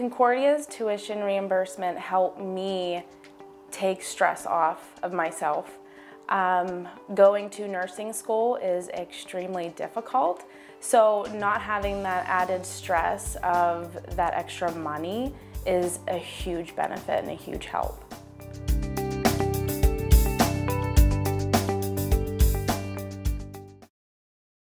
Concordia's tuition reimbursement helped me take stress off of myself. Going to nursing school is extremely difficult, so not having that added stress of that extra money is a huge benefit and a huge help.